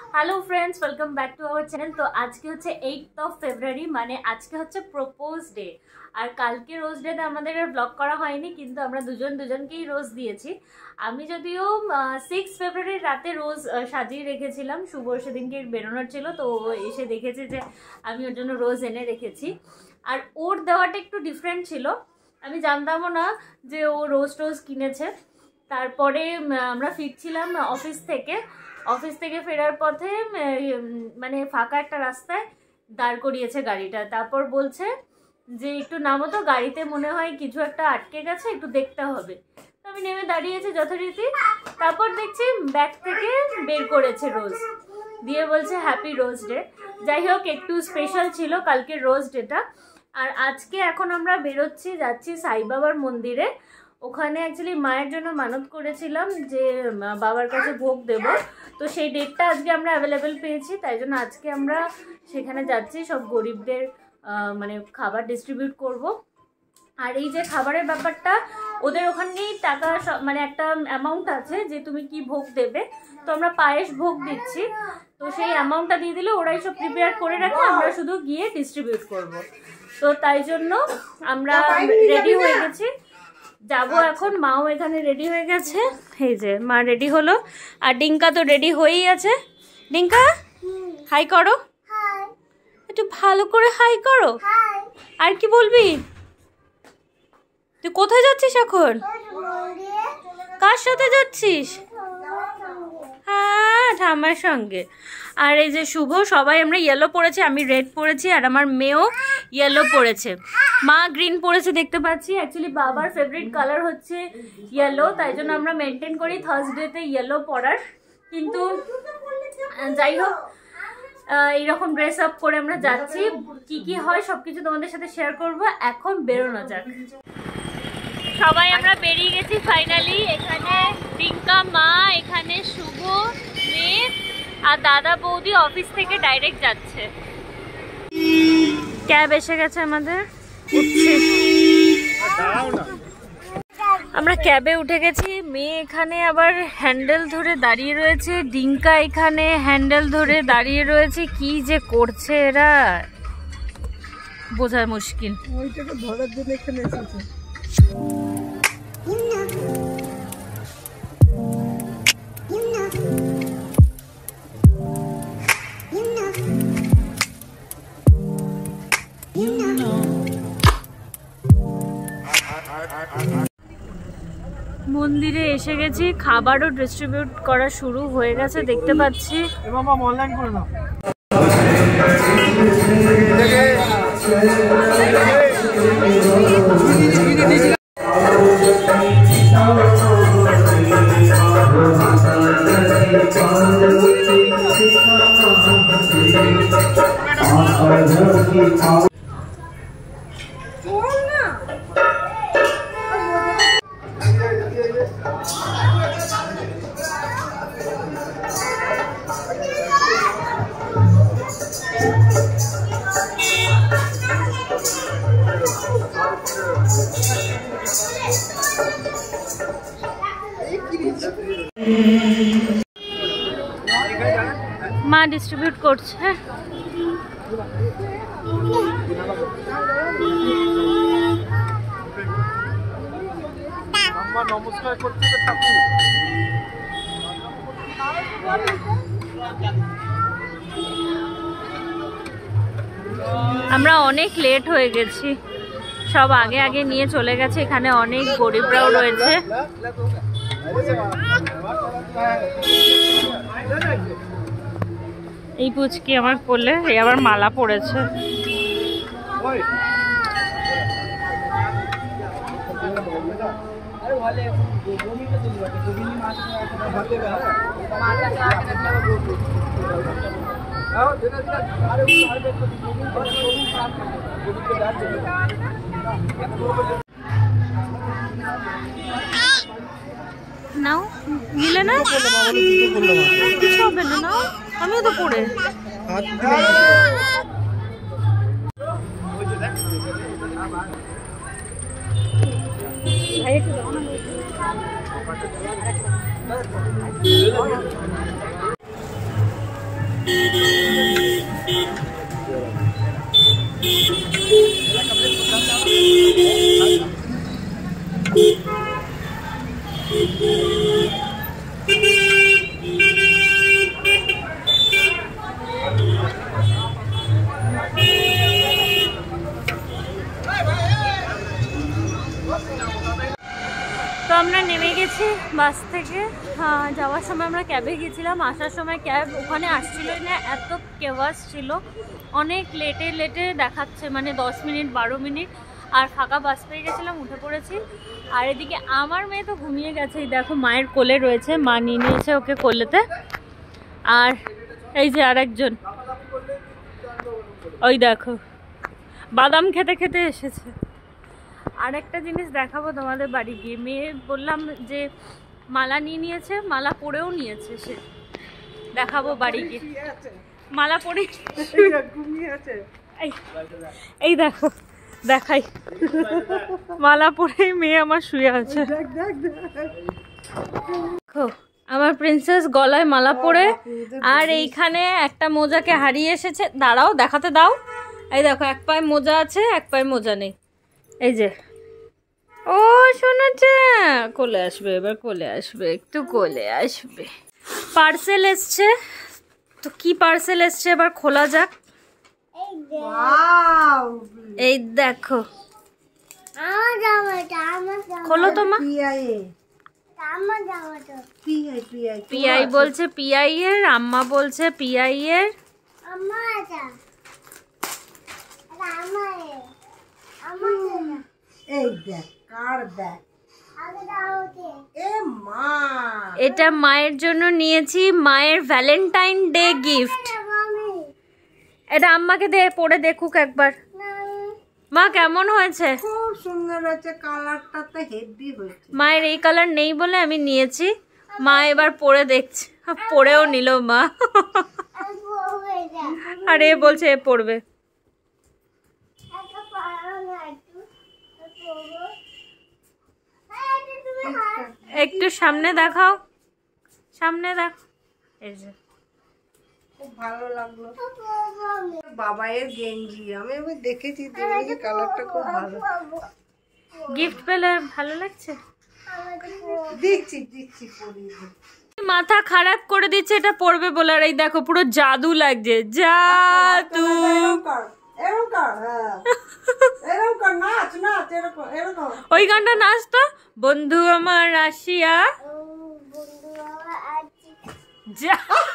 Hello friends, welcome back to our channel. তো আজকে হচ্ছে 8th অফ ফেব্রুয়ারি, মানে আজকে হচ্ছে প্রপোজ ডে। আর কালকে রোজ ডেতে আমাদের ব্লগ করা হয়নি, কিন্তু আমরা দুজনকেই রোজ দিয়েছি। আমি যদিও 6 ফেব্রুয়ারির রাতে রোজ সাজিয়ে রেখেছিলাম, শুভ সেদিনকে বেরোনোর ছিল, তো এসে দেখেছে যে আমি ওর জন্য রোজ এনে রেখেছি। আর ওর দেওয়াটা একটু ডিফারেন্ট ছিল, আমি জানতামও না যে ও রোজ কিনেছে। তারপরে আমরা ফিরছিলাম অফিস থেকে ফেরার পথে মানে ফাঁকা একটা রাস্তায় দাঁড় করিয়েছে গাড়িটা। তারপর বলছে যে একটু নামো তো, গাড়িতে মনে হয় কিছু একটা আটকে গেছে, একটু দেখতে হবে। তো আমি নেমে দাঁড়িয়েছি যথারীতি। তারপর দেখছি ব্যাগ থেকে বের করেছে রোজ, দিয়ে বলছে হ্যাপি রোজ ডে। যাই হোক, একটু স্পেশাল ছিল কালকে রোজ ডেটা। আর আজকে এখন আমরা যাচ্ছি সাই বাবার মন্দিরে। ওখানে অ্যাকচুয়ালি মায়ের জন্য মানত করেছিলাম যে বাবার কাছে ভোগ দেব, তো সেই ডেটটা আজকে আমরা অ্যাভেলেবেল পেয়েছি, তাই জন্য আজকে আমরা সেখানে যাচ্ছি। সব গরিবদের মানে খাবার ডিস্ট্রিবিউট করব। আর এই যে খাবারের ব্যাপারটা, ওদের ওখানেই টাকা মানে একটা অ্যামাউন্ট আছে যে তুমি কি ভোগ দেবে। তো আমরা পায়েস ভোগ দিচ্ছি, তো সেই অ্যামাউন্টটা দিয়ে দিলে ওরাই সব প্রিপেয়ার করে রাখে, আমরা শুধু গিয়ে ডিস্ট্রিবিউট করব। তো তাই জন্য আমরা রেডি হয়ে গেছি, যাবো এখন। মাও এখানে রেডি হয়ে গেছে, এই যে মা রেডি হলো, আর ডিঙ্কা তো রেডি হয়েই আছে। ডিঙ্কা হাই করো, একটু ভালো করে হাই করো। আর কি বলবি? তুই কোথায় যাচ্ছিস এখন? কার সাথে যাচ্ছিস? হ্যাঁ, ঠাম্মার সঙ্গে। আর এই যে শুভ, সবাই আমরা ইয়েলো পরেছি, আমি রেড পরেছি, আর আমার মেয়েও ইয়েলো পরেছে। মা গ্রিন পরেছে দেখতে পাচ্ছি। অ্যাকচুয়ালি বাবার ফেভারিট কালার হচ্ছে ইয়েলো, তাই জন্য আমরা মেনটেন করি থার্সডেতে ইয়েলো পরার। কিন্তু যাই হোক, এইরকম ড্রেস আপ করে আমরা যাচ্ছি। কি হয় সবকিছু তোমাদের সাথে শেয়ার করবো। এখন বেরোনো যাক। সবাই আমরা বেরিয়ে গেছি ফাইনালি। এখানে ডিঙ্কা, মা, এখানে শুভ, মেয়ে আর দাদা বৌদি অফিস থেকে ডাইরেক্ট যাচ্ছে। ক্যাব এসে গেছে আমাদের, আমরা ক্যাবে উঠে গেছি। মেয়ে এখানে আবার হ্যান্ডেল ধরে দাঁড়িয়ে রয়েছে, ডিঙ্কা এখানে হ্যান্ডেল ধরে দাঁড়িয়ে রয়েছে। কি যে করছে এরা বোঝা মুশকিল। ওইটাকে ধরার জন্য এখানে এসেছে। মন্দিরে এসে গেছি, খাবারও ডিস্ট্রিবিউট করা শুরু হয়ে গেছে দেখতে পাচ্ছি। অনলাইন করে নাও। মা ডিস্ট্রিবিউট করছে। নমস্কার করতে আমরা অনেক লেট হয়ে গেছি, সব আগে নিয়ে চলে গেছে। এখানে অনেক গরিবরাও রয়েছে। এই পুচকি আমার কোলে, এই আবার মালা পড়েছে। নাও, নিলে না কিছু হবে না, নাও, আমিও তো পড়ে। তো আমরা নেমে গেছি বাস থেকে। যাওয়ার সময় আমরা ক্যাবে গেছিলাম, আসার সময় ক্যাব ওখানে আসছিলই না, এত কেওয়াস ছিল, অনেক লেটে দেখাচ্ছে, মানে 10 মিনিট 12 মিনিট। আর ফাঁকা বাস পেয়ে গেছিলাম, উঠে পড়েছি। আর এদিকে আমার মেয়ে তো ঘুমিয়ে গেছে, এই দেখো মায়ের কোলে রয়েছে, মা নিয়ে নিয়েছে ওকে কোলেতে। আর এই যে আরেকজন, ওই দেখো বাদাম খেতে খেতে এসেছে। আর একটা জিনিস দেখাবো তোমাদের বাড়ি গিয়ে, মেয়ে বললাম যে মালা নিয়ে নিয়েছে, মালা পরেও নিয়েছে সে, দেখাবো বাড়ি গিয়ে। মালা পরে এই দেখো দেখাই, মালা পরে মেয়ে আমার শুয়ে আছে। দেখো আমার প্রিন্সেস গলায় মালা পরে, আর এইখানে একটা মোজাকে হারিয়ে এসেছে, দাঁড়াও দেখাতে দাও। এই দেখো এক পায়ে মোজা আছে, এক পায়ে মোজা নেই। এই যে ও শোনাচ্ছে, কোলে আসবে এবার, কোলে আসবে, একটু কোলে আসবে। পার্সেল এসছে, তো কি পার্সেল এসছে এবার খোলা যাক। এই দেখো, খোলো তো মা। পিআই বলছে পিআই এর, আম্মা বলছে পিআই এর। এটা মায়ের জন্য নিয়েছি, মায়ের ভ্যালেন্টাইন ডে গিফট। এটা আম্মাকে দে, পরে দেখুক একবার। মা কেমন হয়েছে? খুব সুন্দর হয়েছে, কালারটা তো হেভি হয়েছে। মায়ের এই কালার নেই বলে আমি নিয়েছি, মা এবার পরে দেখছে, পরেও নিল মা। আর এ বলছে এ পরবে। একটু সামনে দেখাও, সামনে দেখো। এই যে খুব ভালো লাগলো, বাবাইয়ের গেঞ্জি আমি এবার দেখেছি, দেখেছি কালারটা খুব ভালো। গিফট পেলে ভালো লাগছে, দিচ্ছি পরিয়ে। মাথা খারাপ করে দিচ্ছে এটা পড়বে বলে। আর এই দেখো পুরো জাদু লাগছে, জাদু। ওই গানটা নাচ তো, বন্ধু আমার আসিয়া যা।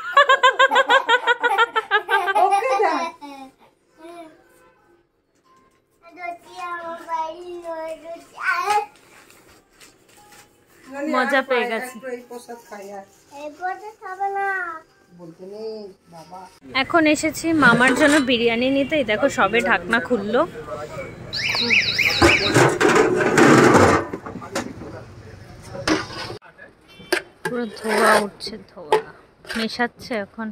মজা পেয়ে গেছে। এখন এসেছি মামার জন্য বিরিয়ানি নিতে। দেখো সবে ঢাকনা খুললো। পুরো ধোয়া উঠছে, ধোয়া মেশাচ্ছে এখন।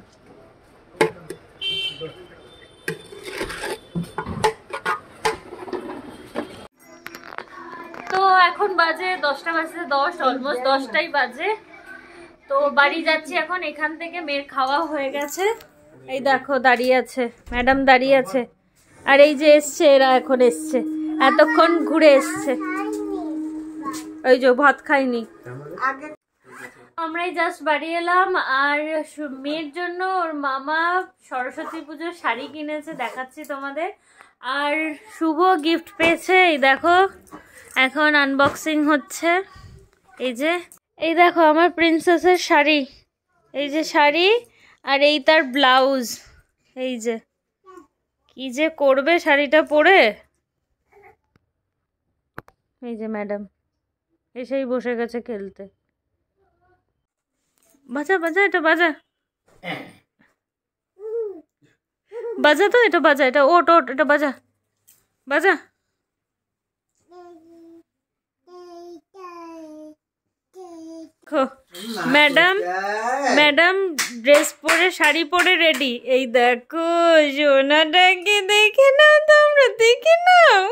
তো এখন বাজে 10টা বাজে 10, অলমোস্ট 10টাই বাজে। তো বাড়ি যাচ্ছি এখন, এখান থেকে মেয়ের খাওয়া হয়ে গেছে। এই দেখো দাঁড়িয়ে আছে, ম্যাডাম দাঁড়িয়ে আছে। আর এই যে এসছে, এরা এখন এসছে, এতক্ষণ ঘুরে এসছে। ওই যে ভাত খাইনি। আমরাই জাস্ট বাড়ি এলাম। আর মেয়ের জন্য ওর মামা সরস্বতী পুজোর শাড়ি কিনেছে, দেখাচ্ছি তোমাদের। আর শুভ গিফট পেয়েছে, এই দেখো এখন আনবক্সিং হচ্ছে। এই দেখো আমার প্রিন্সেসের শাড়ি, এই যে শাড়ি, আর এই তার ব্লাউজ। এই যে কি যে করবে শাড়িটা পরে। এই যে ম্যাডাম এসেই বসে গেছে খেলতে। বাজা বাজা, এটা বাজা, বাজা তো, এটা বাজা, এটা ওট ওট, এটা বাজা বাজা। ম্যাডাম ড্রেস পরে, শাড়ি পরে রেডি। এই দেখো সোনাটাকে দেখে নাও, তোমরা দেখে নাও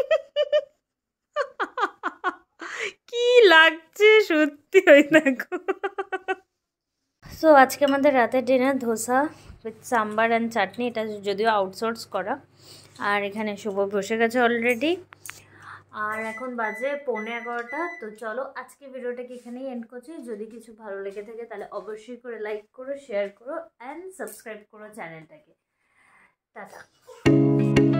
কি লাগছে সত্যি। ওই দেখো। সো আজকে আমাদের রাতের dinner dosa, with sambar and chutney, এটা যদিও আউটসোর্স করা। আর এখানে শুভ বসে গেছে অলরেডি। আর এখন বাজে 11:15। তো চলো আজকে ভিডিওটাকে এখানেই এন্ড করছি। যদি কিছু ভালো লেগে থাকে তাহলে অবশ্যই করে লাইক করো, শেয়ার করো অ্যান্ড সাবস্ক্রাইব করো চ্যানেলটাকে। টাটা।